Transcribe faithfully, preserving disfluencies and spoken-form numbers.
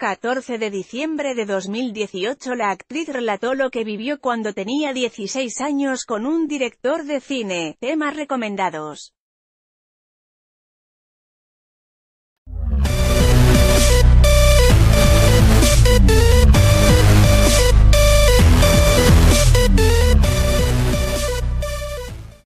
catorce de diciembre de dos mil dieciocho, la actriz relató lo que vivió cuando tenía dieciséis años con un director de cine. Temas recomendados.